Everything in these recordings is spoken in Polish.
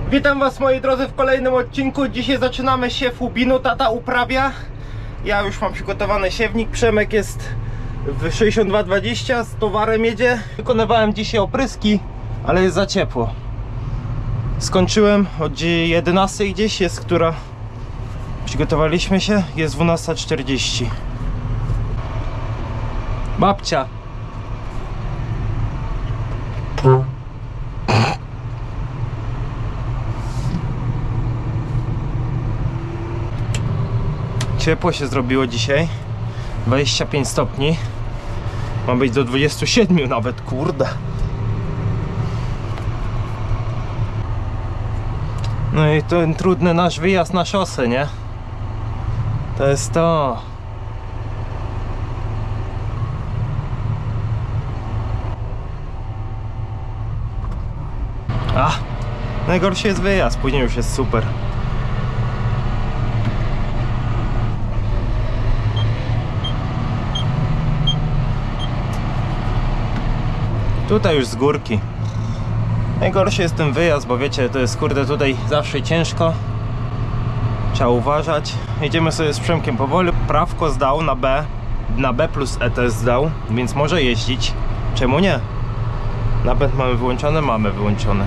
Witam was, moi drodzy, w kolejnym odcinku. Dzisiaj zaczynamy siew łubinu. Tata uprawia. Ja już mam przygotowany siewnik. Przemek jest w 6220 z towarem jedzie. Wykonywałem dzisiaj opryski, ale jest za ciepło. Skończyłem od 11 gdzieś jest, która przygotowaliśmy się. Jest 12:40. Babcia. Ciepło się zrobiło dzisiaj. 25 stopni. Ma być do 27 nawet, kurde. No i ten trudny nasz wyjazd na szosę, nie? To jest to. A, najgorszy jest wyjazd, później już jest super. Tutaj już z górki. Najgorszy jest ten wyjazd, bo wiecie, to jest kurde tutaj zawsze ciężko. Trzeba uważać. Jedziemy sobie z Przemkiem powoli. Prawko zdał na B plus E też zdał, więc może jeździć. Czemu nie? Napęd mamy wyłączony? Mamy wyłączony.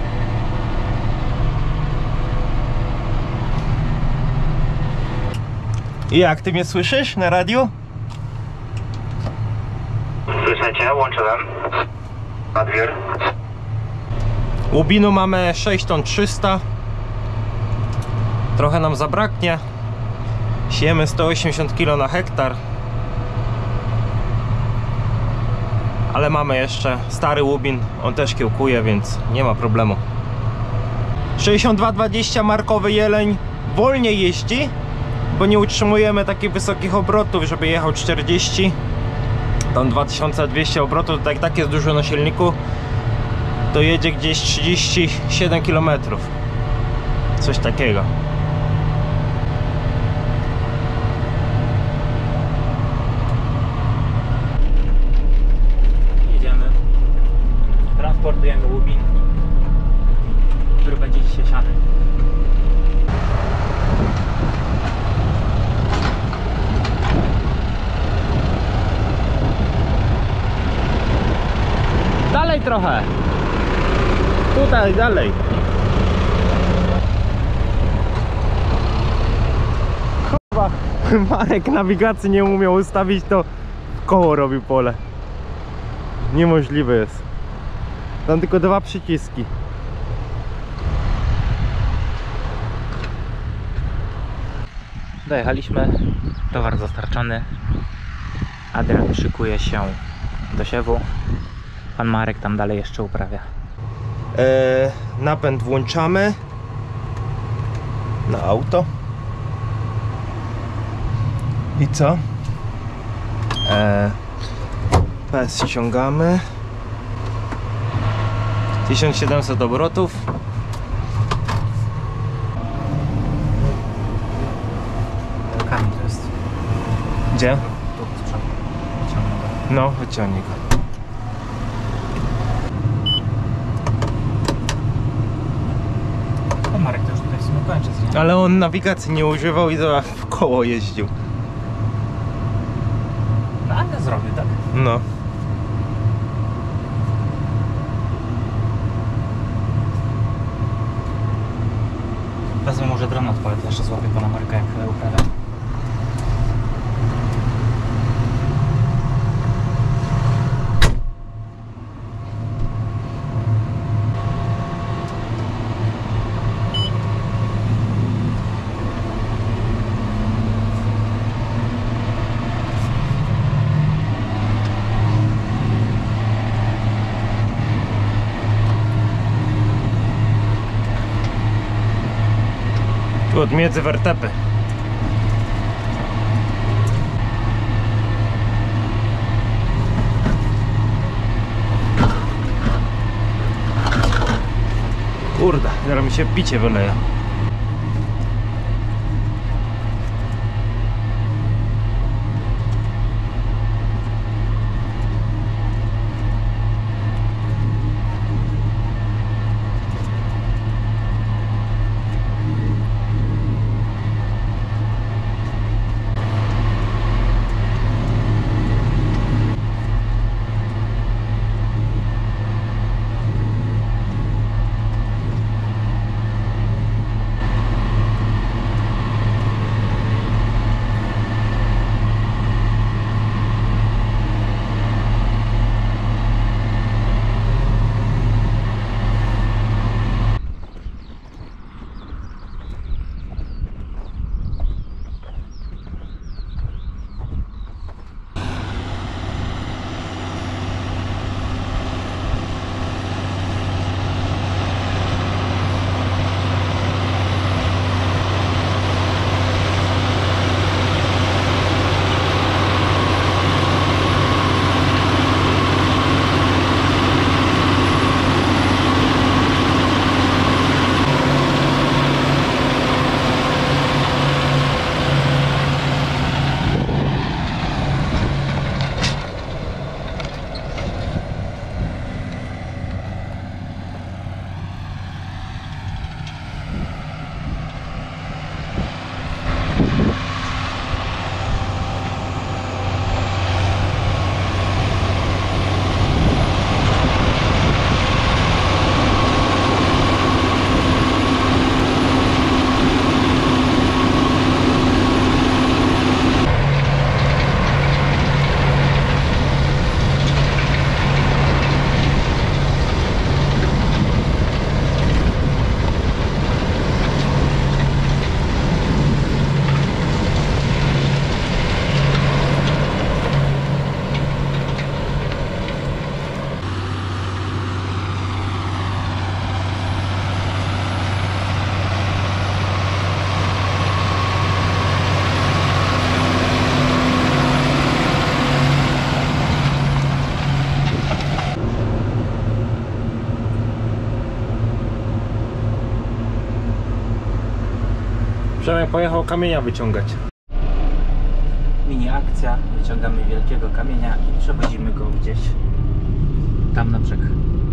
I jak, ty mnie słyszysz na radiu? Słyszycie? Łączyłem. Nadwier. Łubinu mamy 6 ton 300. Trochę nam zabraknie. Siejemy 180 kg na hektar. Ale mamy jeszcze stary łubin. On też kiełkuje, więc nie ma problemu. 6220 markowy jeleń wolniej jeździ, bo nie utrzymujemy takich wysokich obrotów, żeby jechał 40. Tam 2200 obrotów, tak jest dużo na silniku, to jedzie gdzieś 37 km. Coś takiego. Jedziemy. Transportujemy łubin, który będzie dzisiaj siany. Dalej trochę. Tutaj, dalej. Chyba Marek nawigacji nie umiał ustawić, to w koło robi pole. Niemożliwe jest. Tam tylko 2 przyciski. Dojechaliśmy, towar dostarczony. Adrian szykuje się do siewu. Pan Marek tam dalej jeszcze uprawia. Napęd włączamy na auto. I co? PS ściągamy. 1700 obrotów. Kamień to jest. Gdzie? Tu z przodu. Wyciągnę go. No, wyciągnij go. Pan Marek to już tutaj w sumie kończy z nim. Ale on nawigacji nie używał i w koło jeździł. No ale zrobił, tak? No. Wezmę może dron odpalę, to jeszcze złapię pana Marka jak uprawia. Tu od między wertepy. Kurde, zaraz mi się picie wyleje. Przemek pojechał kamienia wyciągać. Mini akcja, wyciągamy wielkiego kamienia i przewozimy go gdzieś tam na brzeg.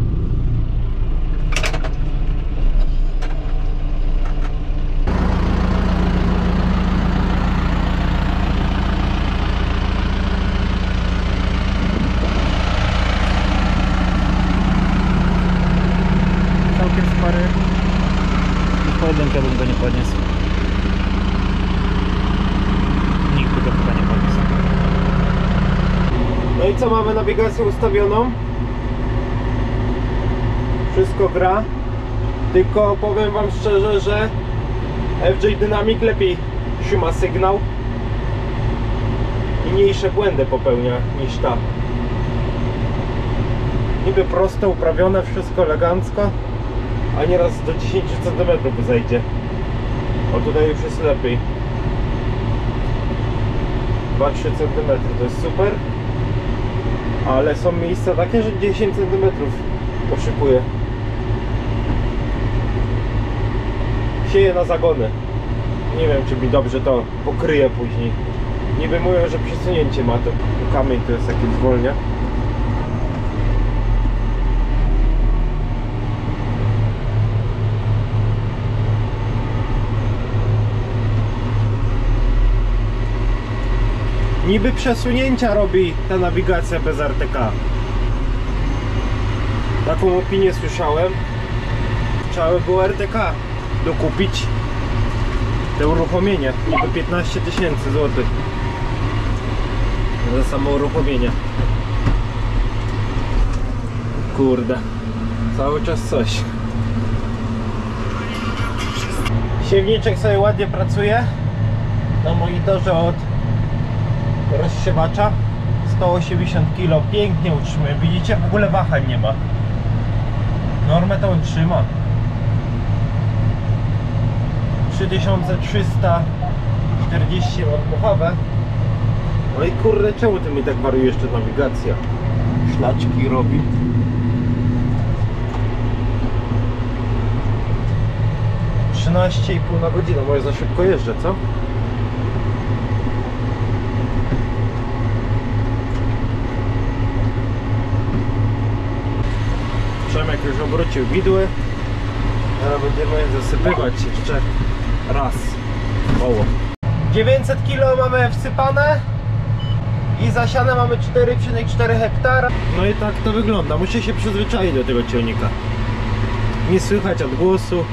Całkiem spory. Pojedynkę bym go nie podniósł. Nikt by go chyba nie podniósł. No i co, mamy nawigację ustawioną? Wszystko gra. Tylko powiem wam szczerze, że FJ Dynamic lepiej trzyma sygnał i mniejsze błędy popełnia niż ta. Niby proste, uprawione, wszystko elegancko, a nieraz do 10 cm zejdzie. O, tutaj już jest lepiej. 2-3 cm to jest super, ale są miejsca takie, że 10 cm poszykuje. Sieje na zagony. Nie wiem, czy mi dobrze to pokryje później. Niby mówią, że przesunięcie ma, to kamień to jest takie zwolnia. Niby przesunięcia robi ta nawigacja bez RTK. Taką opinię słyszałem. Trzeba by było RTK dokupić. Te uruchomienie. Niby 15 000 złotych za samo uruchomienie. Kurde. Cały czas coś. Siewniczek sobie ładnie pracuje. Na monitorze od rozsiewacza 180 kg, pięknie utrzymuje, widzicie, w ogóle wahań nie ma. Normę to on trzyma. 3340 mam puchawę. No i kurde, czemu ty mi tak wariuje jeszcze nawigacja? Szlaczki robi. ,5 na godzinę, może za szybko jeżdżę, co? Przemek już obrócił widły. Teraz będziemy zasypywać jeszcze raz. Oło. 900 kg mamy wsypane i zasiane mamy 4,4 hektara. No i tak to wygląda. Muszę się przyzwyczaić do tego ciągnika. Nie słychać odgłosu.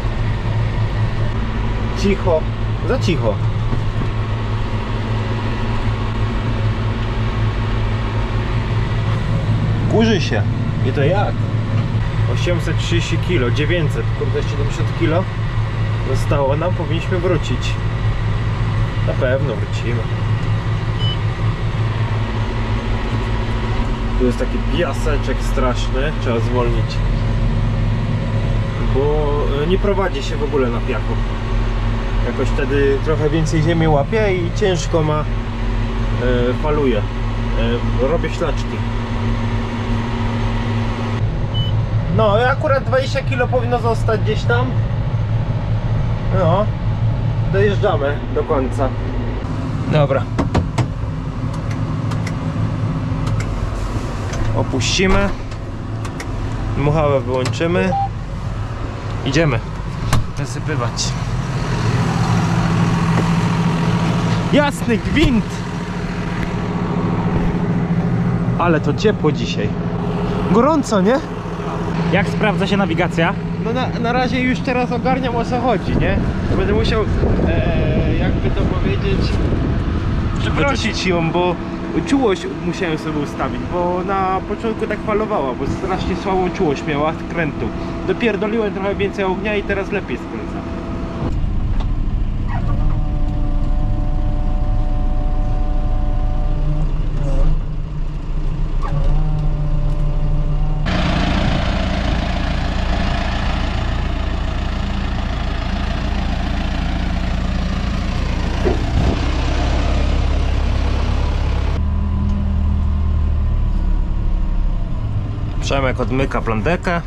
Cicho. Za cicho. Kurzy się. I to jak? 830 kg, 900, kurde 70 kg zostało nam, powinniśmy wrócić. Na pewno wrócimy. Tu jest taki piaseczek straszny, trzeba zwolnić. Bo nie prowadzi się w ogóle na piachu. Jakoś wtedy trochę więcej ziemi łapie i ciężko ma, faluje. Robię ślaczki. No, akurat 20 kg powinno zostać gdzieś tam. No, dojeżdżamy do końca. Dobra. Opuścimy. Dmuchawę wyłączymy. Idziemy zasypywać. Jasny gwint! Ale to ciepło dzisiaj. Gorąco, nie? Jak sprawdza się nawigacja? No na razie już teraz ogarniam, o co chodzi, nie? Będę musiał, jakby to powiedzieć, przeprosić ją, bo czułość musiałem sobie ustawić, bo na początku tak falowała, bo strasznie słabą czułość miała krętu. Dopierdoliłem trochę więcej ognia i teraz lepiej skręca. Przemek odmyka plandekę.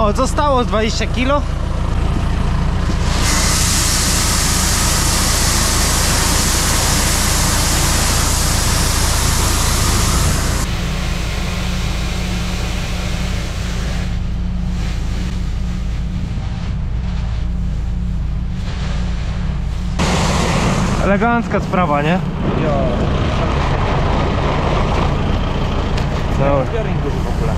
O, zostało 20 kilo. Elegancka sprawa, nie? No. Zbiornik duży w ogóle.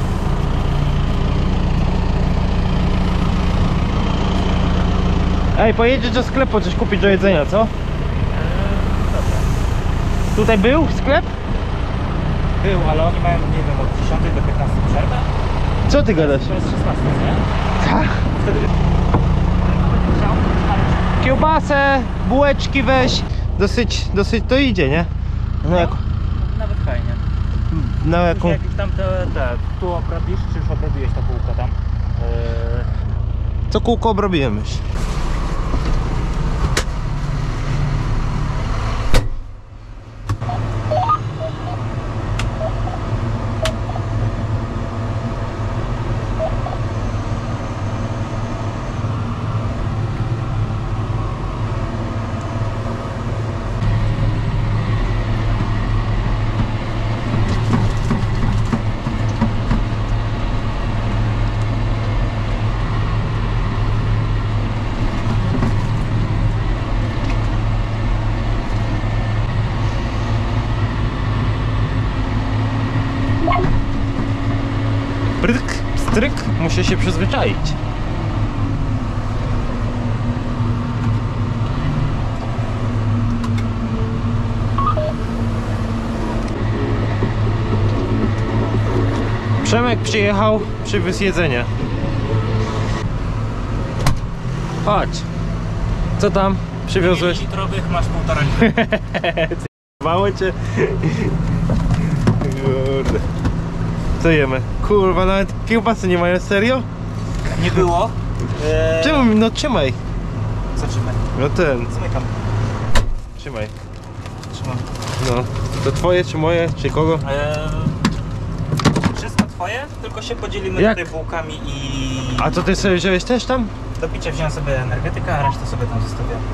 Ej, pojedziesz do sklepu coś kupić do jedzenia, co? Dobra. Tutaj był sklep? Był, ale oni mają, nie wiem, od 10 do 15 przerwę. Co ty gadasz? To jest 16, nie? Tak. Wtedy... Kiełbasę, bułeczki weź. Dosyć to idzie, nie? No jak, Nawet fajnie. na jaką... Później jak tam tu obrobisz, czy już obrobiłeś to kółko tam? Co kółko obrobiłem już. Bryk, stryk, muszę się przyzwyczaić. Przemek przyjechał, przywiózł jedzenie. Chodź. Co tam przywiozłeś? litrowych masz 1,5 litra. Mało cię. Kurde. Co jemy? Kurwa, nawet kiełbasy nie mają, serio? Nie było. Czemu? No trzymaj. Co trzymaj? No ten, Zmykam. trzymaj. Trzymam. No. To twoje, czy moje, czy kogo? Wszystko twoje, tylko się podzielimy Jak? tutaj bułkami i... A to ty sobie wziąłeś też tam? Do picia wziąłem sobie energetykę, a resztę sobie tam zostawiam.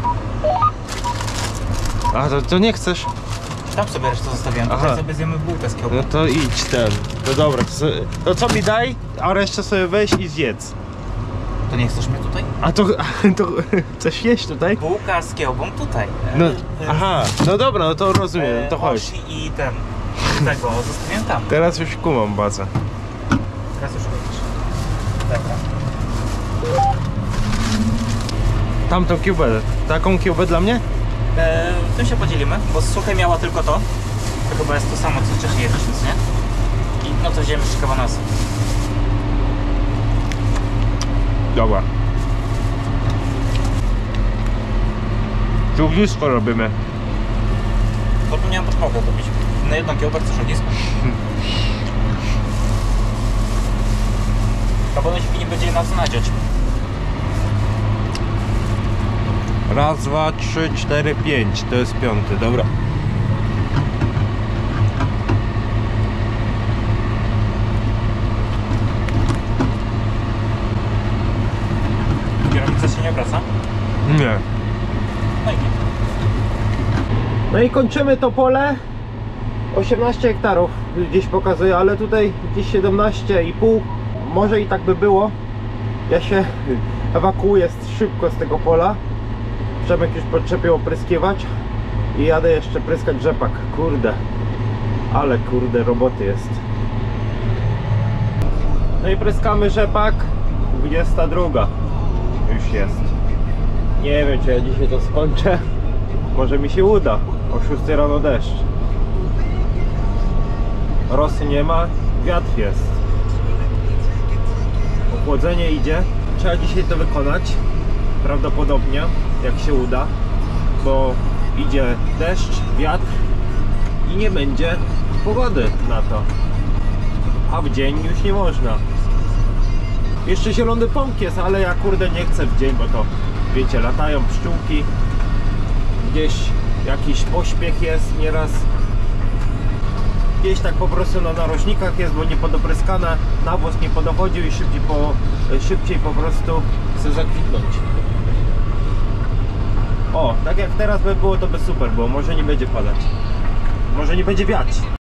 A to nie chcesz? Tam sobie resztę zostawiam, Aha. tutaj sobie zjemy bułkę z kiełbą. No to idź ten. No dobra, to co mi daj, a resztę sobie weź i zjedz. To nie chcesz mnie tutaj? A to chcesz jeść tutaj? Bułka z kiełbą tutaj. No, aha, no dobra, no to rozumiem, to chodź. Oshi i ten, tego zostawiam tam. Teraz już kumam bazę. Teraz już widzisz. Dobra. Tamtą kiełbę, taką kiełbę dla mnie? Tym się podzielimy, bo z suchej miała tylko to. To chyba jest to samo, co wcześniej jedliśmy, nie? I no to wziąłem jeszcze kabanosy. Dobra. Tu ognisko robimy. Bo tu nie mam podpałkę robić. Na jedną kiełbę chcesz ognisko. Kabanosiki nie będzie na co nadziać. Raz, dwa, trzy, cztery, pięć. To jest piąty, dobra. Kierownica się nie obraca. Nie. No i nie. No i kończymy to pole. 18 hektarów gdzieś pokazuje, ale tutaj gdzieś 17,5. Może i tak by było. Ja się ewakuuję szybko z tego pola. Przemek już podczepił opryskiwacz i jadę jeszcze pryskać rzepak. Kurde, ale kurde roboty jest. No i pryskamy rzepak. 22 już jest. Nie wiem, czy ja dzisiaj to skończę. Może mi się uda. O 6 rano deszcz. Rosy nie ma, wiatr jest. Ochłodzenie idzie. Trzeba dzisiaj to wykonać. Prawdopodobnie, jak się uda. Bo idzie deszcz, wiatr i nie będzie pogody na to. A w dzień już nie można. Jeszcze zielony pąk jest, ale ja kurde nie chcę w dzień, bo to wiecie, latają pszczółki. Gdzieś jakiś pośpiech jest nieraz. gdzieś tak po prostu na narożnikach jest, bo nie podopryskane, nawóz nie podochodził i szybciej po prostu chce zakwitnąć. O, tak jak teraz by było, to by super było, może nie będzie padać, może nie będzie wiać.